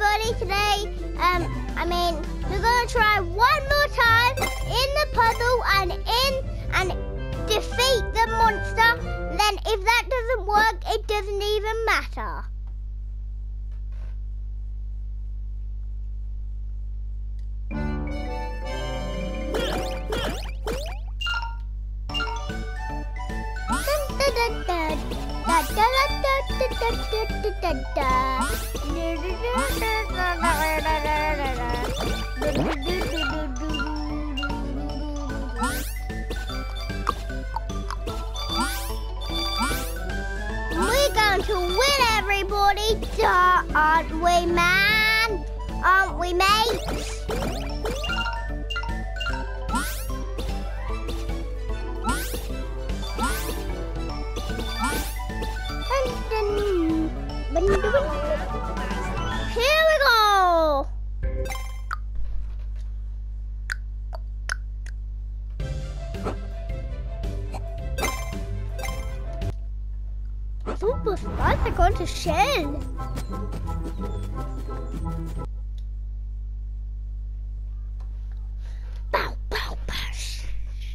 everybody. Today, we're gonna try one more time in the puzzle and defeat the monster. Then, if that doesn't work, it doesn't even matter. We're going to win, everybody, aren't we, man? Aren't we, mates? Here we go! Super spice, I got a shell. Bow, bow, bash.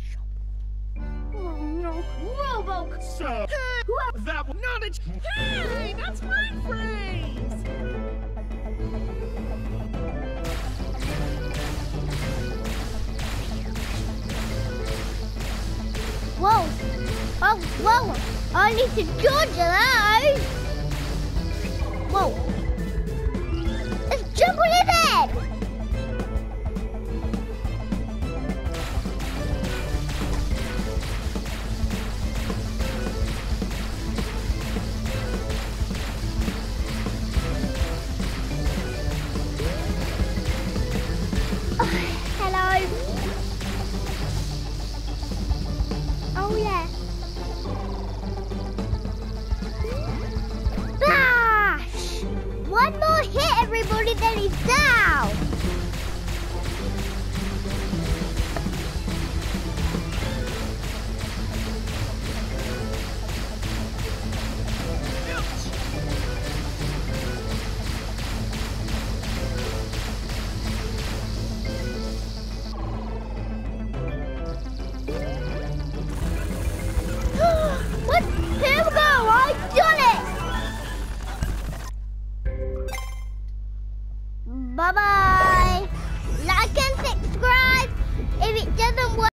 Oh no, Robo! So, that was not a. Hey, that's my phrase! Whoa! Oh, whoa! I need to dodge those! Whoa! Let's jump on his head! Hello! Oh yeah! Bash! One more hit, everybody, then he's down! What? Here we go! I've done it! Bye-bye!